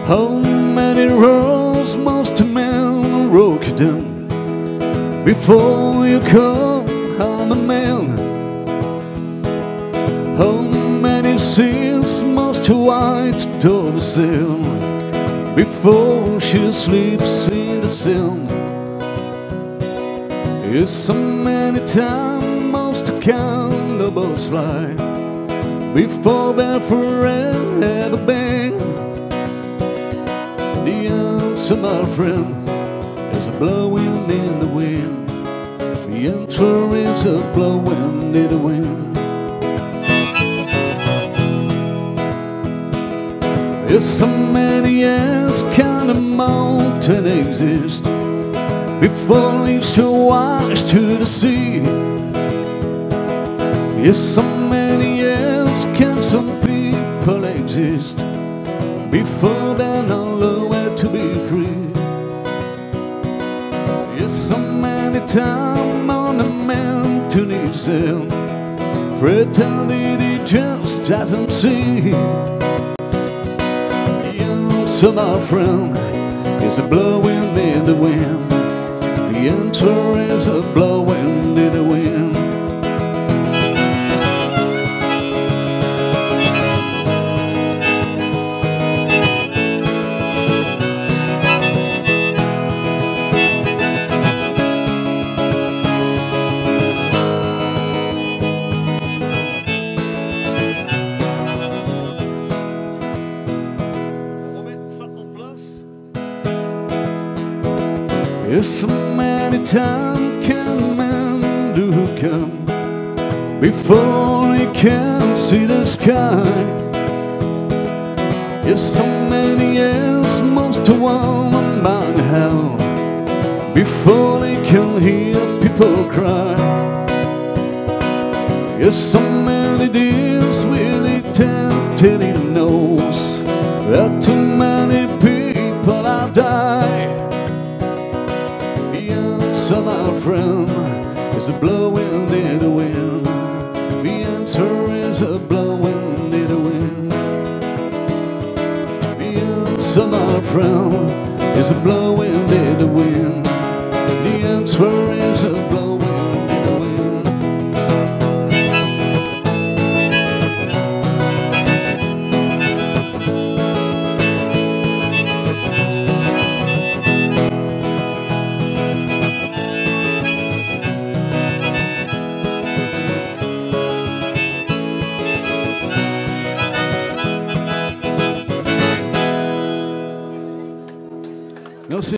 How many roads must a man walk down before you come? I'm a man. How many seas must a white dove sail before she sleeps in the sand? Yes, so many times must a cannibals fly before they're forever bang. The answer, my friend, is a blowing in the wind. The answer is a blowing in the wind. Yes, so many years can a mountain exist before it's washed to the sea. Yes, so many years can some people exist before they're nowhere to be free. Yes, so many times on a man to himself, pretending he just doesn't see. The answer, my friend, is a blowing in the wind. The answer is a blowing in the wind. Yes, so many times can a man do come before he can see the sky. Yes, so many years must one man have before they can hear people cry. Yes, so many days will it tell till he knows that too many people have died. So my friend is a blowing in the wind. The answer is a blowing in the wind. The answer, my friend, is a blowing in the wind. The answer is a blowing in the wind. Merci.